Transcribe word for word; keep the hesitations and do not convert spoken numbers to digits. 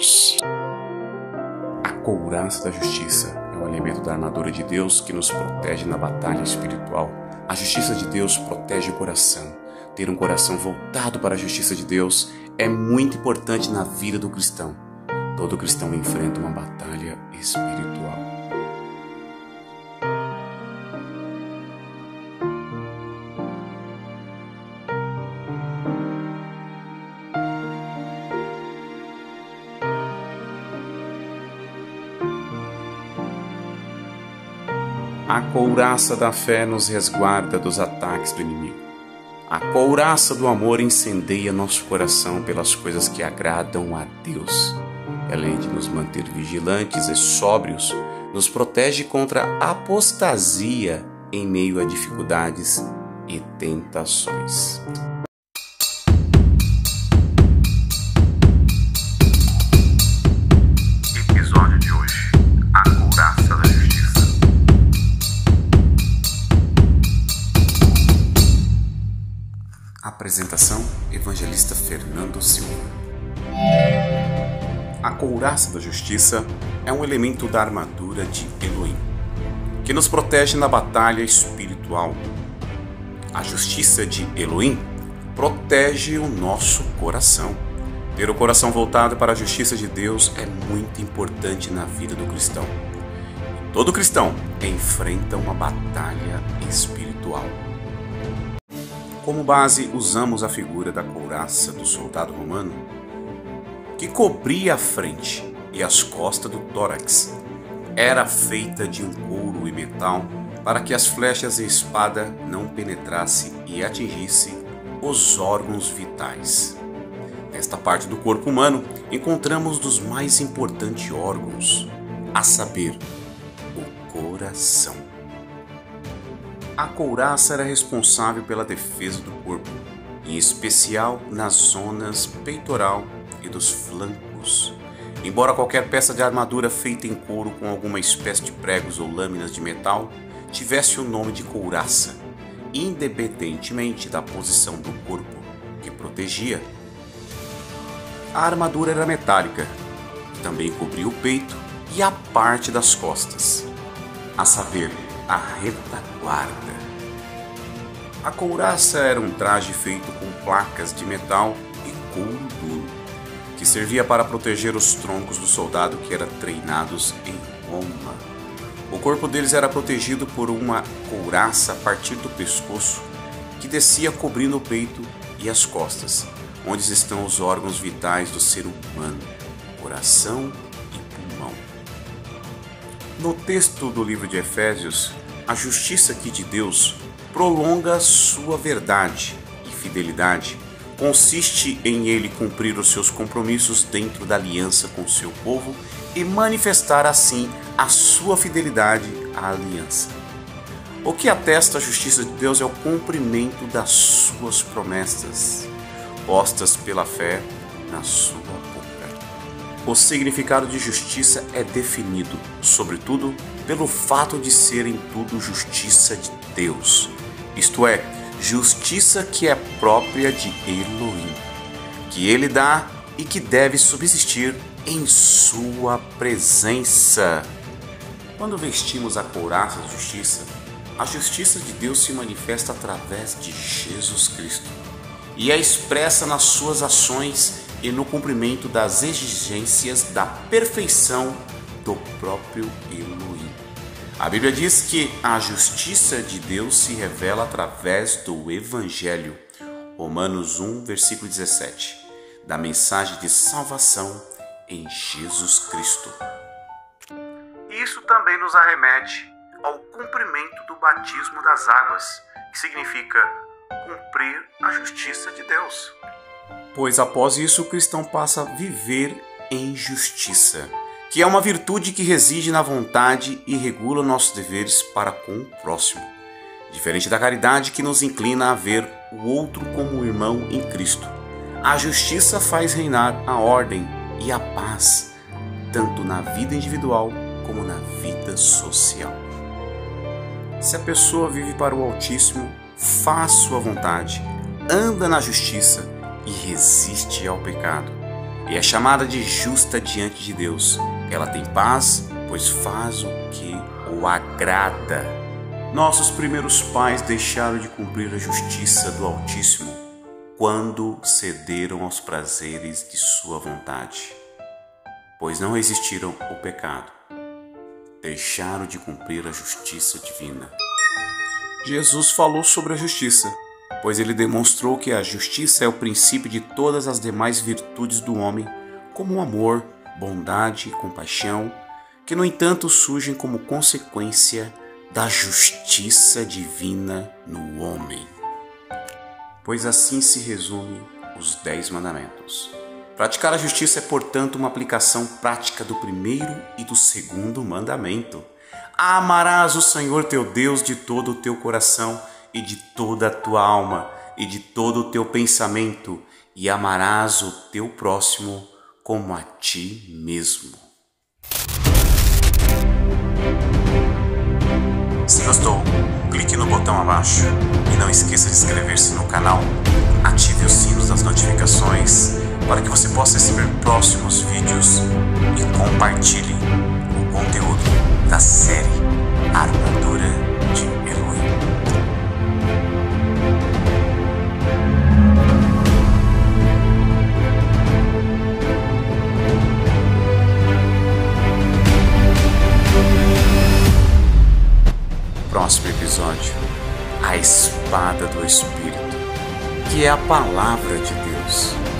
Deus. A couraça da justiça é um elemento da armadura de Deus que nos protege na batalha espiritual. A justiça de Deus protege o coração. Ter um coração voltado para a justiça de Deus é muito importante na vida do cristão. Todo cristão enfrenta uma batalha espiritual. A couraça da fé nos resguarda dos ataques do inimigo. A couraça do amor incendeia nosso coração pelas coisas que agradam a Deus. Além de nos manter vigilantes e sóbrios, nos protege contra a apostasia em meio a dificuldades e tentações. Episódio de hoje: a couraça da justiça. Apresentação: Evangelista Fernando Silva. A couraça da justiça é um elemento da armadura de Elohim, que nos protege na batalha espiritual. A justiça de Elohim protege o nosso coração. Ter o coração voltado para a justiça de Deus é muito importante na vida do cristão. Todo cristão enfrenta uma batalha espiritual. Como base, usamos a figura da couraça do soldado romano, que cobria a frente e as costas do tórax. Era feita de um couro e metal para que as flechas e a espada não penetrassem e atingissem os órgãos vitais. Nesta parte do corpo humano, encontramos dos mais importantes órgãos, a saber, o coração. A couraça era responsável pela defesa do corpo, em especial nas zonas peitoral e dos flancos. Embora qualquer peça de armadura feita em couro com alguma espécie de pregos ou lâminas de metal tivesse o nome de couraça, independentemente da posição do corpo que protegia. A armadura era metálica, também cobria o peito e a parte das costas, a saber, a retaguarda. A couraça era um traje feito com placas de metal e couro duro, que servia para proteger os troncos do soldado que eram treinados em Roma. O corpo deles era protegido por uma couraça a partir do pescoço, que descia cobrindo o peito e as costas, onde estão os órgãos vitais do ser humano, coração e pulmão. No texto do livro de Efésios, a justiça aqui de Deus prolonga sua verdade e fidelidade. Consiste em ele cumprir os seus compromissos dentro da aliança com seu povo e manifestar assim a sua fidelidade à aliança. O que atesta a justiça de Deus é o cumprimento das suas promessas, postas pela fé na sua boca. O significado de justiça é definido, sobretudo, pelo fato de ser em tudo justiça de Deus, isto é, justiça que é própria de Elohim, que ele dá e que deve subsistir em sua presença. Quando vestimos a couraça da justiça, a justiça de Deus se manifesta através de Jesus Cristo e é expressa nas suas ações e no cumprimento das exigências da perfeição do próprio Elohim. A Bíblia diz que a justiça de Deus se revela através do Evangelho. Romanos um, versículo dezessete, da mensagem de salvação em Jesus Cristo. Isso também nos arremete ao cumprimento do batismo das águas, que significa cumprir a justiça de Deus. Pois após isso o cristão passa a viver em justiça, que é uma virtude que reside na vontade e regula nossos deveres para com o próximo, diferente da caridade que nos inclina a ver o outro como um irmão em Cristo. A justiça faz reinar a ordem e a paz, tanto na vida individual como na vida social. Se a pessoa vive para o Altíssimo, faz sua vontade, anda na justiça e resiste ao pecado, e é chamada de justa diante de Deus. Ela tem paz, pois faz o que o agrada. Nossos primeiros pais deixaram de cumprir a justiça do Altíssimo quando cederam aos prazeres de sua vontade, pois não resistiram ao pecado. Deixaram de cumprir a justiça divina. Jesus falou sobre a justiça, pois ele demonstrou que a justiça é o princípio de todas as demais virtudes do homem, como o amor, bondade e compaixão, que no entanto surgem como consequência da justiça divina no homem. Pois assim se resume os dez mandamentos. Praticar a justiça é, portanto, uma aplicação prática do primeiro e do segundo mandamento. Amarás o Senhor teu Deus de todo o teu coração e de toda a tua alma e de todo o teu pensamento, e amarás o teu próximo como a ti mesmo. Se gostou, clique no botão abaixo e não esqueça de inscrever-se no canal. Ative os sinos das notificações para que você possa receber próximos vídeos e compartilhe o conteúdo da série Armadura de Elohim. Próximo episódio, a espada do Espírito, que é a palavra de Deus.